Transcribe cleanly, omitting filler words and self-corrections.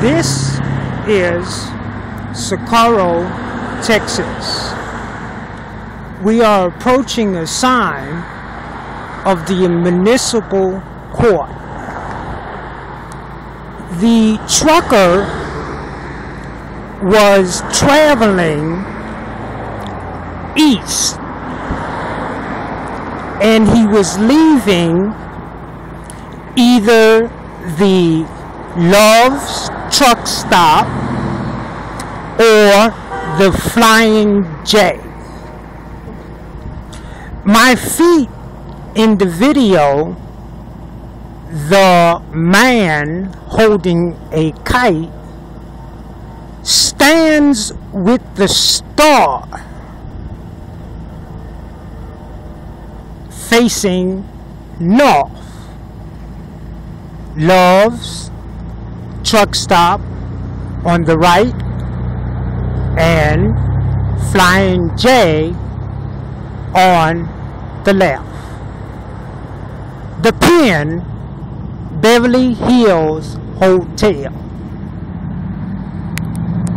This is Socorro, Texas. We are approaching a sign of the municipal court. The trucker was traveling east, and he was leaving either the Love's truck stop or the Flying J. My feet in the video, the man holding a kite stands with the star facing north. Love's truck stop on the right and Flying J on the left. The Pen, Beverly Hills Hotel.